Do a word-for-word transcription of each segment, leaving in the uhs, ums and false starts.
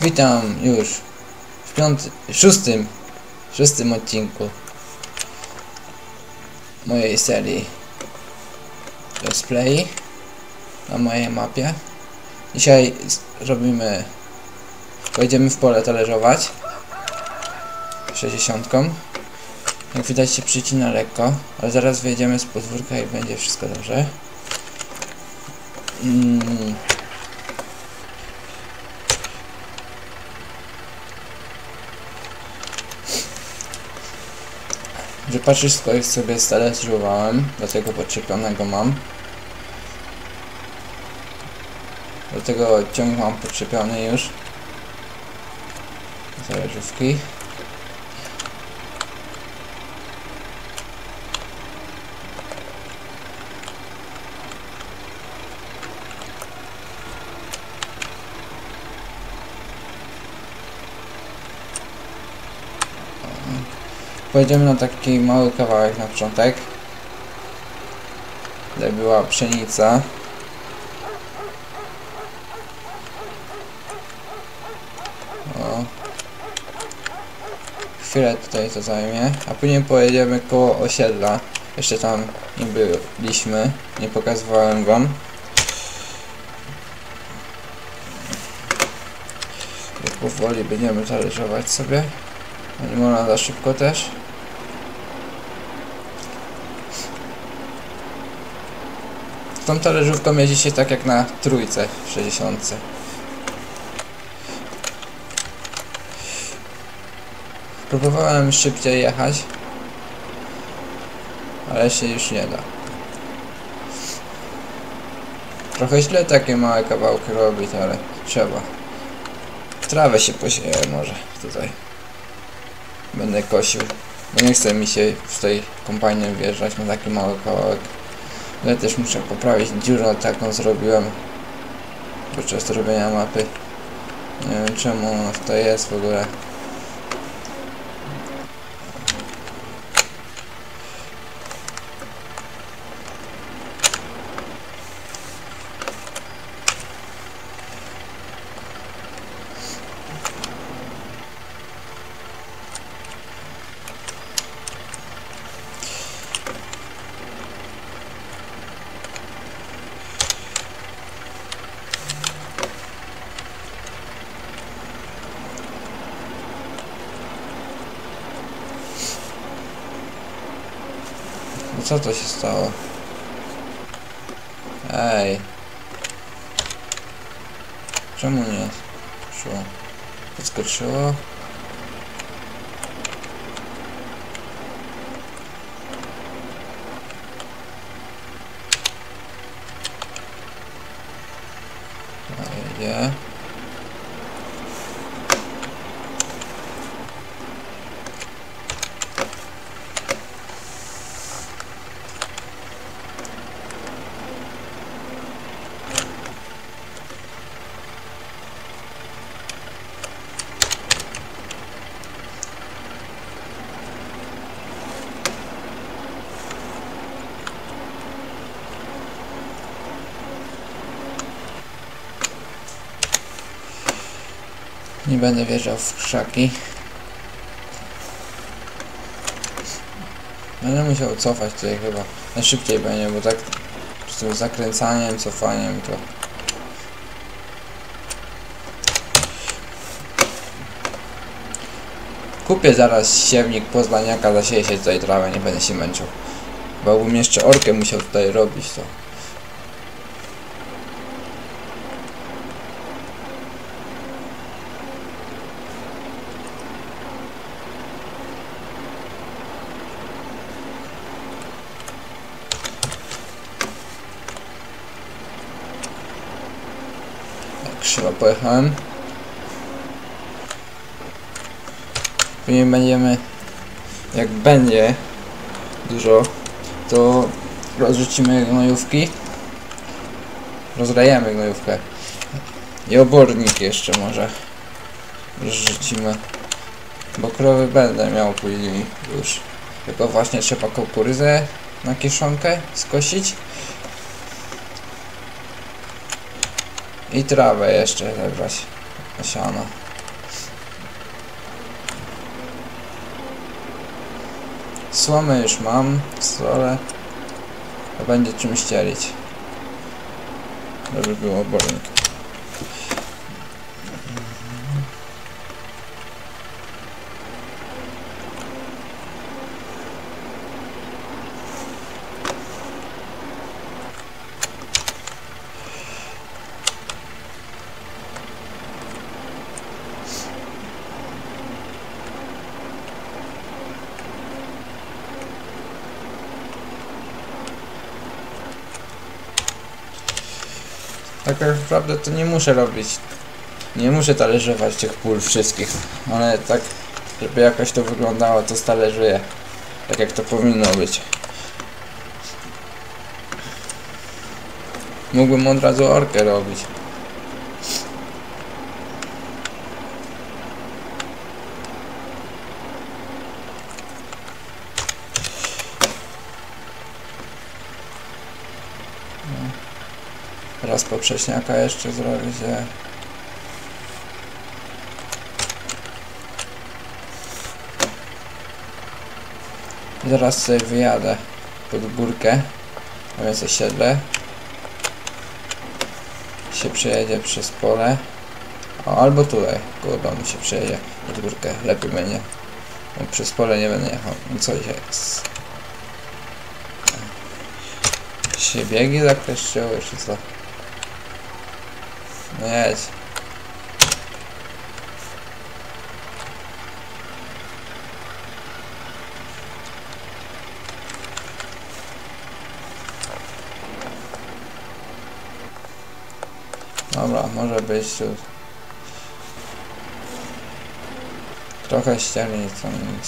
Witam już w piątym, szóstym, szóstym odcinku mojej serii Let's Play na mojej mapie. Dzisiaj robimy, pojedziemy w pole talerzować sześćdziesiątką. Jak widać się przycina lekko, ale zaraz wyjedziemy z podwórka i będzie wszystko dobrze. Mm. Wypaczysko ich sobie stalerzowałem, dlatego podczepionego mam. Do tego ciąg mam podczepiony już. Talerzówki. Pojedziemy na taki mały kawałek na początek. Tutaj była pszenica. O. Chwilę tutaj to zajmie, a później pojedziemy koło osiedla. Jeszcze tam nie byliśmy, nie pokazywałem wam. I powoli będziemy talerzować sobie. Nie można za szybko też. Tą talerzówką jeździ się tak jak na trójce w sześćdziesiątce. Próbowałem szybciej jechać, ale się już nie da. Trochę źle takie małe kawałki robić, ale trzeba. Trawę się posieje może tutaj. Będę kosił, bo nie chce mi się w tej kombajnie wjeżdżać na taki mały kawałek. Ale też muszę poprawić dziurę, taką zrobiłem podczas robienia mapy. Nie wiem czemu ona tutaj jest w ogóle. Co to się stało? Ej. Czemu nie szło? Podskoczyło? A jedzie. Nie będę wjeżdżał w krzaki. Będę musiał cofać tutaj chyba. Najszybciej będzie, bo tak z tym zakręcaniem, cofaniem to... Kupię zaraz siewnik poznaniaka, zasieję się tutaj trawę, nie będę się męczył. Bo bym jeszcze orkę musiał tutaj robić to. Krzywo pojechałem. Później będziemy, jak będzie dużo, to rozrzucimy gnojówki. Rozlejemy gnojówkę. I obornik jeszcze może rozrzucimy. Bo krowy będę miał później już. Tylko właśnie trzeba kukurydzę na kieszonkę skosić. I trawę jeszcze zebrać na siano. Słomę już mam, solę. To będzie czym ścielić. Żeby było bolnik. Tak naprawdę to nie muszę robić, nie muszę talerzować tych pól wszystkich, ale tak, żeby jakoś to wyglądało, to talerzuję, tak jak to powinno być. Mógłbym od razu orkę robić. Teraz poprzeczniaka jeszcze zrobić. Zaraz sobie wyjadę pod górkę, a więc osiedle. Się przejedzie przez pole. O, albo tutaj, koło domu się przejedzie pod górkę, lepiej będzie. Bo przez pole nie będę jechał. No co jest? Się biegi zakreszczyły, czy co? No jedź. Dobra, może być tu. Trochę ścierni, co nic.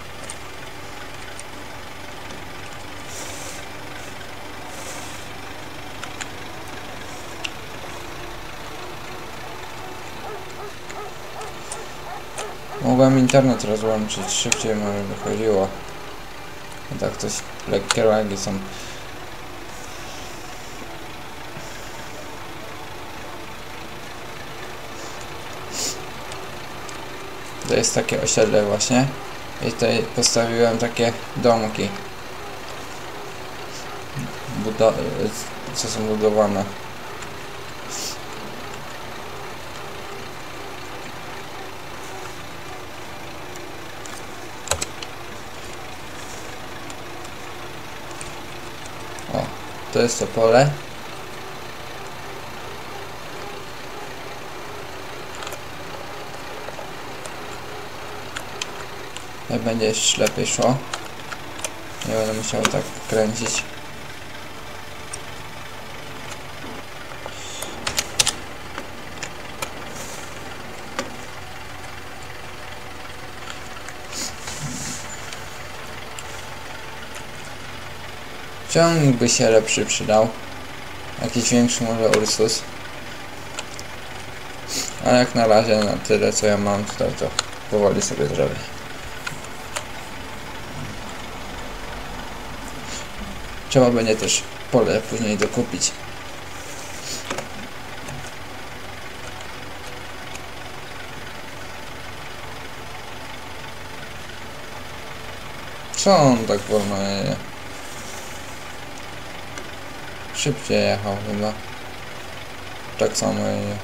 Mogłem internet rozłączyć, szybciej może wychodziło. I tak coś lekkie lagi są. To jest takie osiedle właśnie. I tutaj postawiłem takie domki. Budo co są budowane. O, to jest to pole. Jak będzie jeszcze lepiej szło. Nie będę musiał tak kręcić. Ciągnik by się lepszy przydał. Jakiś większy może Ursus. A jak na razie na tyle co ja mam tutaj, to powoli sobie zrobię. Trzeba będzie też pole później dokupić. Co on tak wolno jedzie? Szybciej jechał chyba. Tak samo jedzie.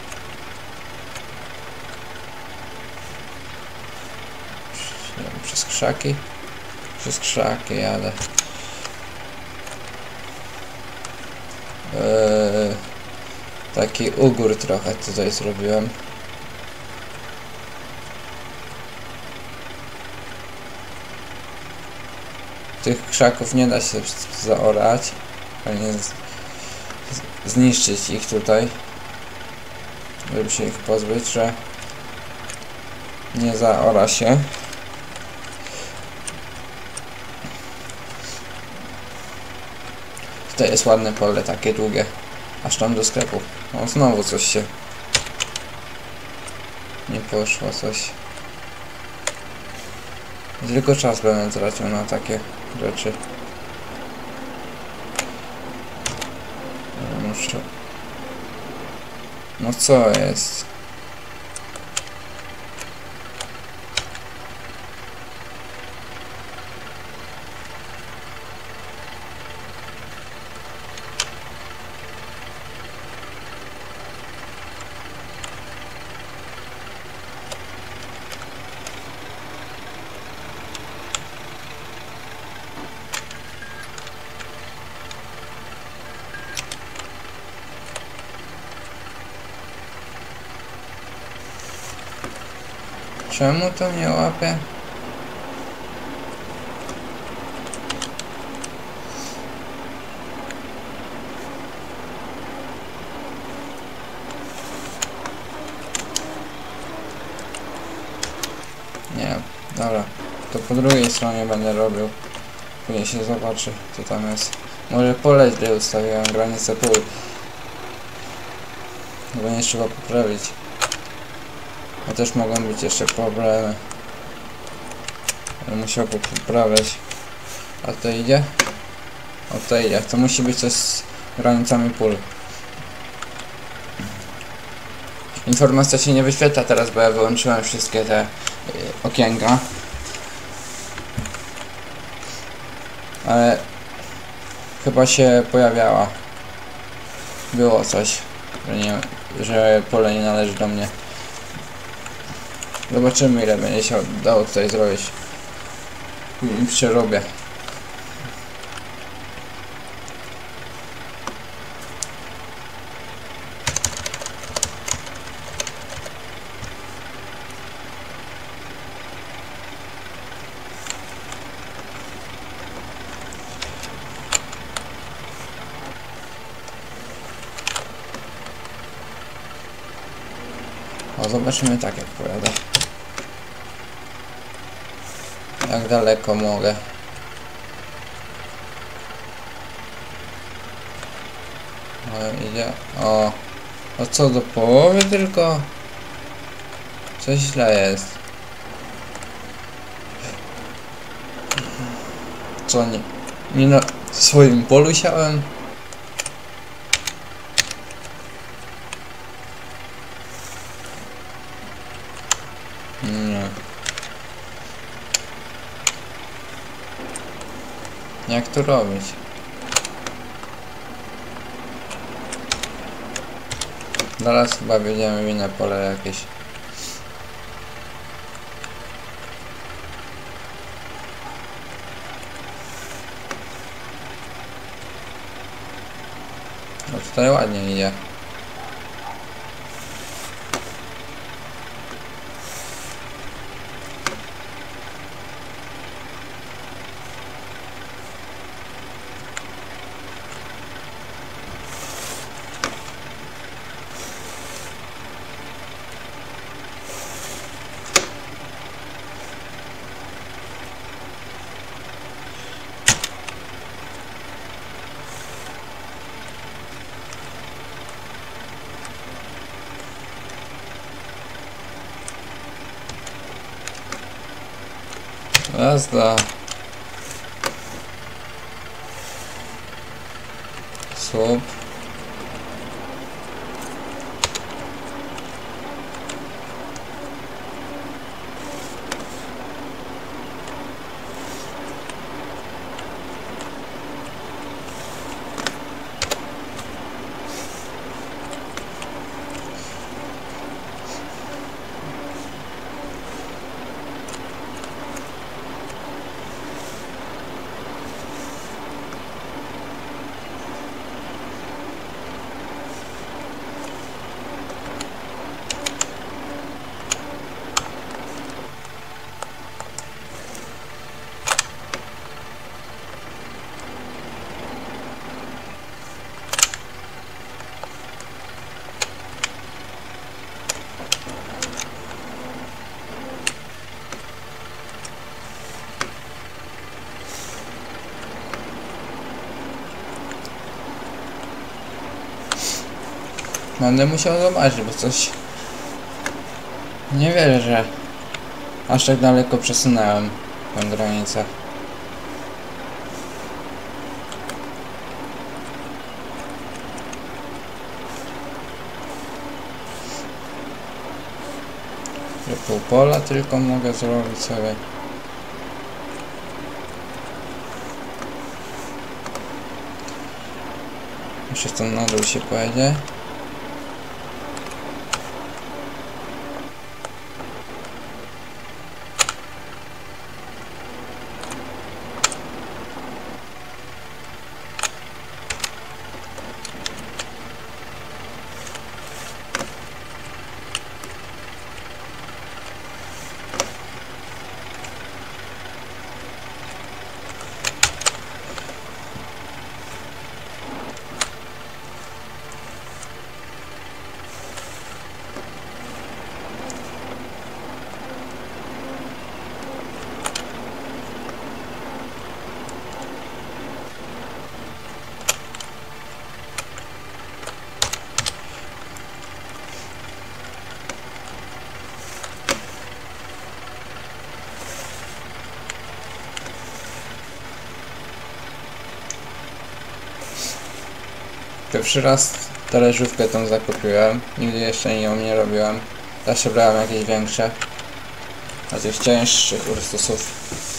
Przez krzaki? Przez krzaki jadę. Eee, taki ugór trochę tutaj zrobiłem. Tych krzaków nie da się zaorać. Nie z, zniszczyć ich tutaj, żeby się ich pozbyć, że nie zaora się. Tutaj jest ładne pole, takie długie, aż tam do sklepu. No znowu coś się nie poszło, coś. Tylko czas będę tracił na takie rzeczy. Muszę... No co jest? Czemu to nie łapie? Nie, dobra. To po drugiej stronie będę robił. Później się zobaczy, co tam jest. Może pole źle ustawiłem, granicę pól. Bo nie trzeba poprawić. A też mogą być jeszcze problemy. Będę musiał poprawiać. A to idzie? O to idzie. To musi być coś z granicami pól. Informacja się nie wyświetla teraz, bo ja wyłączyłem wszystkie te y, okienka. Ale chyba się pojawiała. Było coś, że, nie, że pole nie należy do mnie. Zobaczymy, ile będzie się dało tutaj zrobić. I przerobię. O, zobaczymy tak, jak powiada. Jak daleko mogę. O, idzie. O. O co, do połowy tylko? Coś źle jest. Co, nie, nie na swoim polu siałem? Nie. Jak to robić? Zaraz chyba będziemy w inne pole jakieś. No tutaj ładnie idzie. Jazda. Słup. Będę musiał zobaczyć, bo coś... Nie wierzę, że aż tak daleko przesunąłem tę granicę. Że pół pola tylko mogę zrobić sobie. Jeszcze tam na dół się pojedzie. Pierwszy raz talerzówkę tą zakupiłem. Nigdy jeszcze ją nie robiłem. Zawsze brałem jakieś większe. A tych cięższych Ursusów.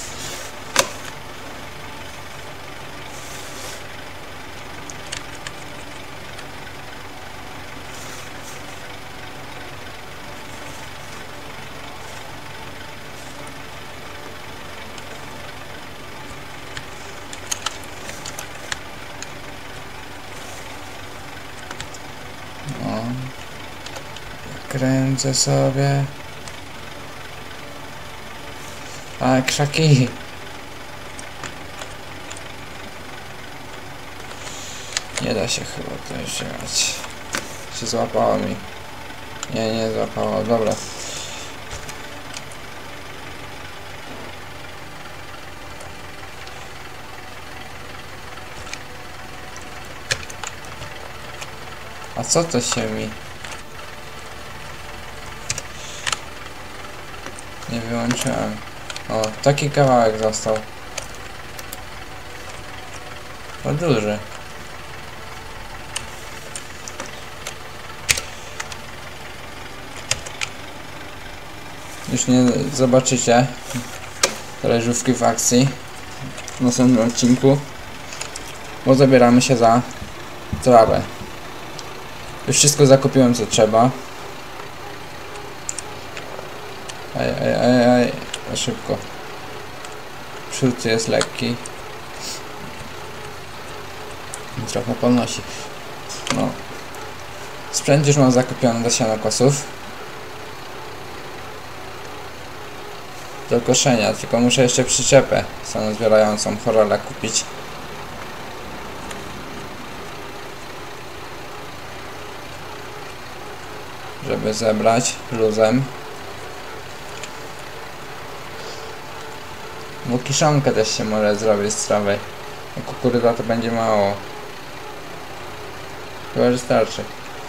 No. Kręcę sobie. A, krzaki. Nie da się chyba to jeszcze jechać. Się złapało mi. Nie, nie złapało. Dobra. A co to się mi... Nie wyłączyłem. O, taki kawałek został. To duży. Już nie zobaczycie talerzówki w akcji w następnym odcinku, bo zabieramy się za trawę. Już wszystko zakupiłem co trzeba. Ej, ej, ej, ej, szybko. Przód jest lekki. Trochę podnosi. No. Sprzęt już mam zakupiony do sianokosów. Do koszenia, tylko muszę jeszcze przyczepę samozbierającą Horala kupić. Żeby zebrać luzem. Bo kiszonkę też się może zrobić z trawy. A kukurydza to będzie mało. Chyba, że starczy.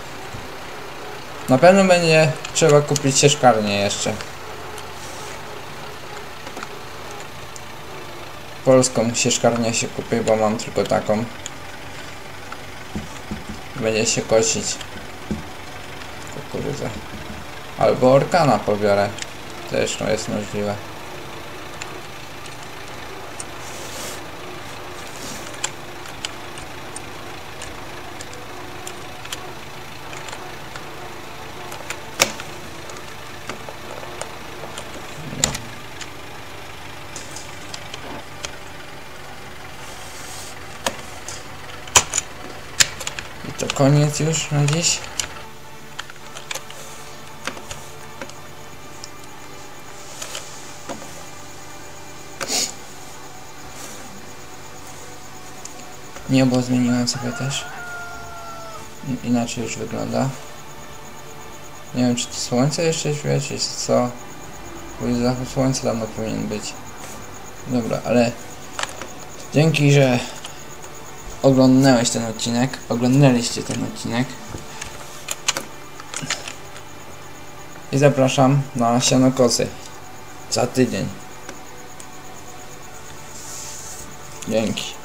Na pewno będzie trzeba kupić sieczkarnię jeszcze. Polską sieczkarnię się kupię, bo mam tylko taką. Będzie się kosić kukurydzę. Albo orkana pobiorę. Też no jest możliwe. To koniec już na dziś. Niebo zmieniłem sobie też. Inaczej już wygląda. Nie wiem, czy to słońce jeszcze świeci, czy co. Bo zachód słońca dawno powinien być. Dobra, ale dzięki, że oglądałeś ten odcinek, oglądaliście ten odcinek i zapraszam na sianokosy za tydzień. Dzięki.